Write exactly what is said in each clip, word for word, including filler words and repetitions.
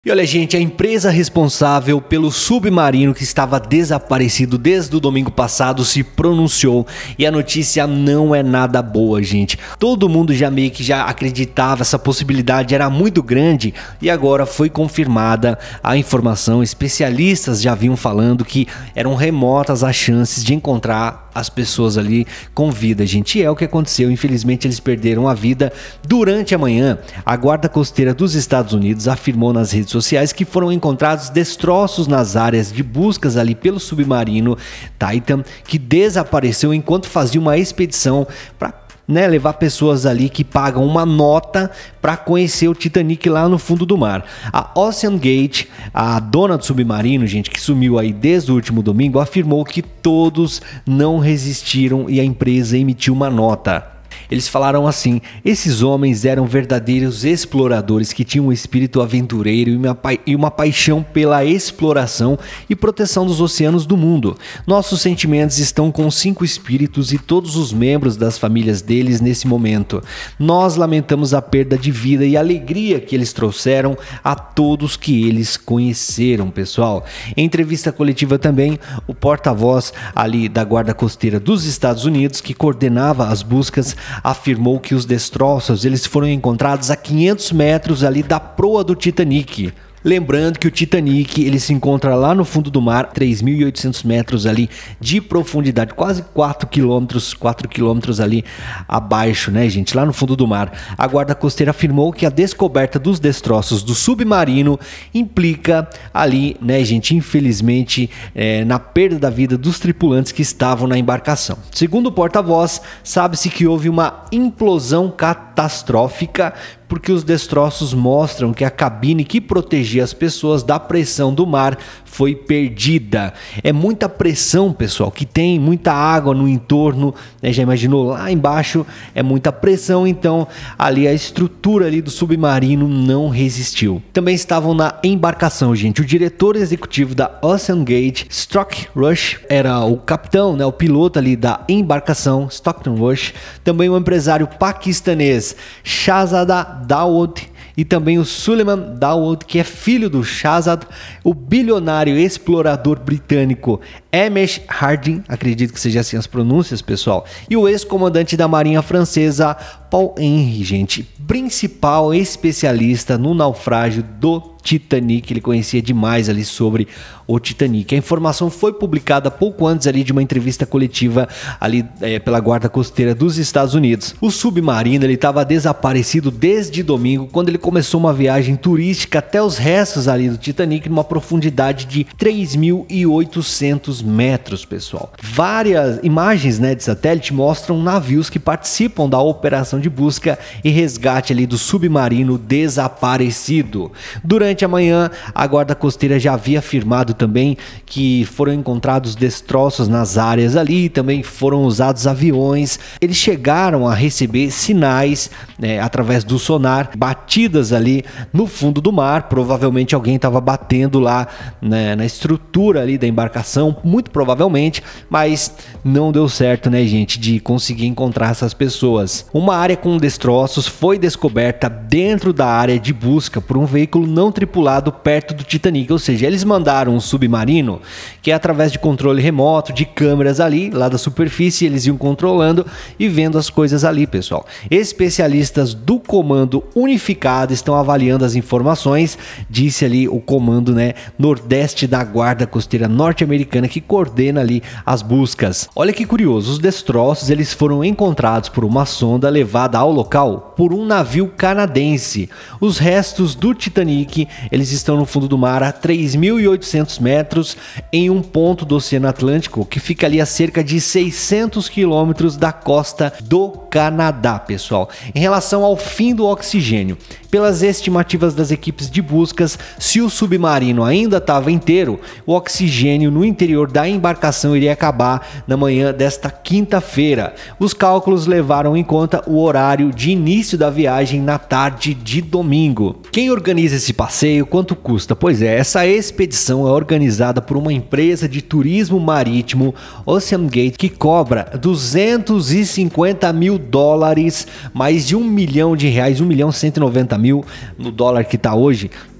E olha, gente, a empresa responsável pelo submarino que estava desaparecido desde o domingo passado se pronunciou e a notícia não é nada boa, gente. Todo mundo já meio que já acreditava, essa possibilidade era muito grande e agora foi confirmada a informação. Especialistas já vinham falando que eram remotas as chances de encontrar as pessoas ali com vida, gente. E é o que aconteceu. Infelizmente, eles perderam a vida durante a manhã. A Guarda Costeira dos Estados Unidos afirmou nas redes sociais que foram encontrados destroços nas áreas de buscas ali pelo submarino Titan, que desapareceu enquanto fazia uma expedição para Né, levar pessoas ali que pagam uma nota para conhecer o Titanic lá no fundo do mar. A OceanGate, a dona do submarino, gente, que sumiu aí desde o último domingo, afirmou que todos não resistiram e a empresa emitiu uma nota. Eles falaram assim: esses homens eram verdadeiros exploradores que tinham um espírito aventureiro e uma, pa e uma paixão pela exploração e proteção dos oceanos do mundo. Nossos sentimentos estão com os cinco espíritos e todos os membros das famílias deles nesse momento. Nós lamentamos a perda de vida e alegria que eles trouxeram a todos que eles conheceram, pessoal. Em entrevista coletiva também, o porta-voz ali da Guarda Costeira dos Estados Unidos, que coordenava as buscas, afirmou que os destroços eles foram encontrados a quinhentos metros ali da proa do Titanic. Lembrando que o Titanic ele se encontra lá no fundo do mar, três mil e oitocentos metros ali de profundidade, quase quatro quilômetros, quatro quilômetros ali abaixo, né, gente, lá no fundo do mar. A Guarda Costeira afirmou que a descoberta dos destroços do submarino implica ali, né, gente, infelizmente, é, na perda da vida dos tripulantes que estavam na embarcação. Segundo o porta-voz, sabe-se que houve uma implosão catastrófica, porque os destroços mostram que a cabine que protegia as pessoas da pressão do mar foi perdida. É muita pressão, pessoal, que tem muita água no entorno, né? Já imaginou? Lá embaixo é muita pressão, então ali a estrutura ali do submarino não resistiu. Também estavam na embarcação, gente, o diretor executivo da OceanGate, Stock Rush, era o capitão, né, o piloto ali da embarcação, Stockton Rush, também o empresário paquistanês Shahzada Dawood e também o Suleiman Dawood, que é filho do Shahzad, o bilionário explorador britânico Hamish Harding, acredito que seja assim as pronúncias, pessoal, e o ex-comandante da Marinha Francesa Paul Henry, gente, principal especialista no naufrágio do Titanic. Ele conhecia demais ali sobre o Titanic. A informação foi publicada pouco antes ali de uma entrevista coletiva ali é, pela Guarda Costeira dos Estados Unidos. O submarino ele estava desaparecido desde domingo, quando ele começou uma viagem turística até os restos ali do Titanic, numa profundidade de três mil e oitocentos metros, pessoal. Várias imagens, né, de satélite mostram navios que participam da operação de busca e resgate ali do submarino desaparecido. Durante a manhã, a Guarda Costeira já havia afirmado também que foram encontrados destroços nas áreas ali, também foram usados aviões. Eles chegaram a receber sinais, né, através do sonar, batidas ali no fundo do mar. Provavelmente alguém estava batendo lá, né, na estrutura ali da embarcação, muito provavelmente, mas não deu certo, né, gente, de conseguir encontrar essas pessoas. Uma área com destroços foi descoberta dentro da área de busca por um veículo não tripulado perto do Titanic, ou seja, eles mandaram um submarino que, através de controle remoto, de câmeras ali, lá da superfície, eles iam controlando e vendo as coisas ali, pessoal. Especialistas do Comando Unificado estão avaliando as informações, disse ali o comando, né, Nordeste da Guarda Costeira norte-americana, que coordena ali as buscas. Olha que curioso, os destroços eles foram encontrados por uma sonda levada ao local por um navio canadense. Os restos do Titanic eles estão no fundo do mar a três mil e oitocentos metros, em um ponto do Oceano Atlântico que fica ali a cerca de seiscentos quilômetros da costa do Canadá, pessoal. Em relação ao fim do oxigênio, pelas estimativas das equipes de buscas, se o submarino ainda estava inteiro, o oxigênio no interior da embarcação iria acabar na manhã desta quinta-feira. Os cálculos levaram em conta o horário de início da viagem na tarde de domingo. Quem organiza esse passeio? Quanto custa? Pois é, essa expedição é organizada por uma empresa de turismo marítimo, OceanGate, que cobra duzentos e cinquenta mil dólares, mais de um milhão de reais, um milhão cento e noventa mil no dólar que está hoje,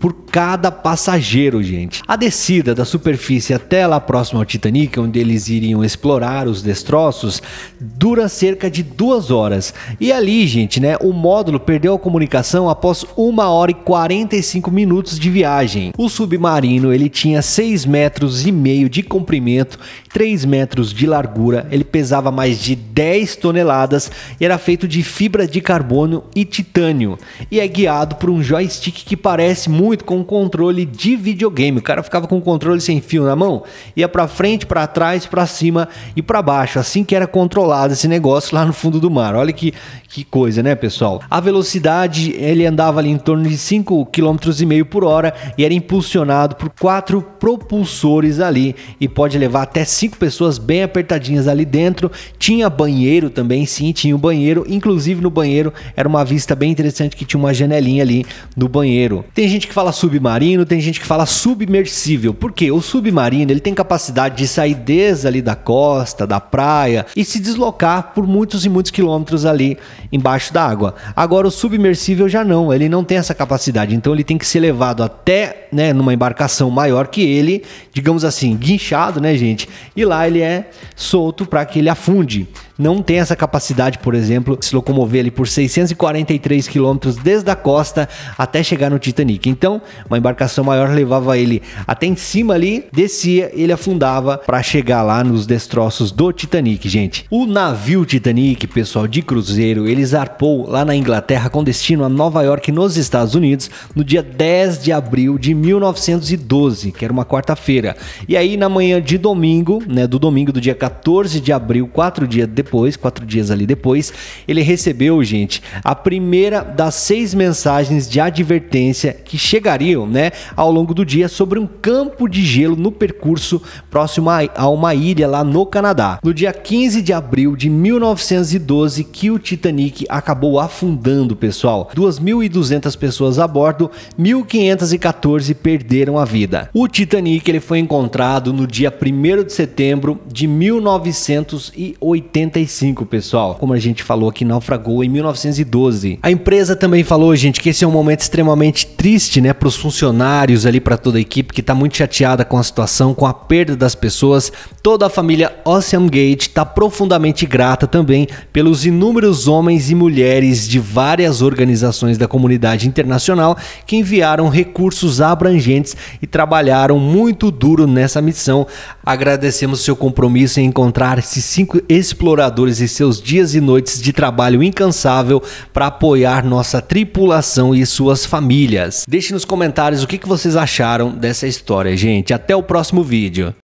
por cada passageiro, gente. A descida da superfície até lá próximo ao Titanic, onde eles iriam explorar os destroços, dura cerca de duas horas. E ali, gente, né, o módulo perdeu a comunicação após uma hora e quarenta e cinco minutos de viagem. O submarino, ele tinha seis metros e meio de comprimento, três metros de largura, ele pesava mais de dez toneladas e era feito de fibra de carbono e titânio. E é guiado por um joystick que parece muito com um controle de videogame. O cara ficava com o controle sem fio na mão, ia para frente, para trás, para cima e para baixo, assim que era controlado esse negócio lá no fundo do mar. Olha que, que coisa, né, pessoal? A velocidade, ele andava ali em torno de cinco quilômetros e meio por hora e era impulsionado por quatro propulsores ali e pode levar até cinco pessoas bem apertadinhas ali dentro. Tinha banheiro também, sim, tinha um banheiro, inclusive no banheiro era uma vista bem interessante que tinha uma janelinha ali no banheiro. Tem gente que fala submarino, tem gente que fala submersível, porque o submarino ele tem capacidade de sair desde ali da costa, da praia e se deslocar por muitos e muitos quilômetros ali embaixo da água. Agora o submersível já não, ele não tem essa capacidade, então ele tem que ser levado até, né, numa embarcação maior que ele, digamos assim, guinchado, né, gente? E lá ele é solto para que ele afunde. Não tem essa capacidade, por exemplo, de se locomover ali por seiscentos e quarenta e três quilômetros desde a costa até chegar no Titanic. Então, uma embarcação maior levava ele até em cima ali, descia, ele afundava para chegar lá nos destroços do Titanic, gente. O navio Titanic, pessoal, de cruzeiro, ele zarpou lá na Inglaterra com destino a Nova York, nos Estados Unidos, no dia dez de abril de mil novecentos e doze, que era uma quarta-feira. E aí, na manhã de domingo, né, do domingo do dia quatorze de abril, quatro dias depois, Depois, quatro dias ali depois, ele recebeu, gente, a primeira das seis mensagens de advertência que chegariam, né, ao longo do dia sobre um campo de gelo no percurso próximo a, a uma ilha lá no Canadá. No dia quinze de abril de mil novecentos e doze que o Titanic acabou afundando, pessoal. duas mil e duzentas pessoas a bordo, mil quinhentos e quatorze perderam a vida. O Titanic ele foi encontrado no dia primeiro de setembro de mil novecentos e oitenta e cinco, pessoal. Como a gente falou aqui, naufragou em mil novecentos e doze. A empresa também falou, gente, que esse é um momento extremamente triste, né, para os funcionários ali, para toda a equipe que está muito chateada com a situação, com a perda das pessoas. Toda a família OceanGate está profundamente grata também pelos inúmeros homens e mulheres de várias organizações da comunidade internacional que enviaram recursos abrangentes e trabalharam muito duro nessa missão. Agradecemos seu compromisso em encontrar esses cinco exploradores e seus dias e noites de trabalho incansável para apoiar nossa tripulação e suas famílias. Deixe nos comentários o que vocês acharam dessa história, gente. Até o próximo vídeo.